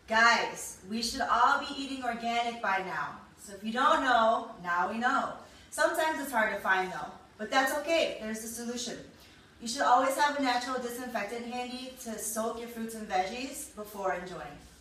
Guys, we should all be eating organic by now. So if you don't know, now we know. Sometimes it's hard to find though, but that's okay. There's a solution. You should always have a natural disinfectant handy to soak your fruits and veggies before enjoying.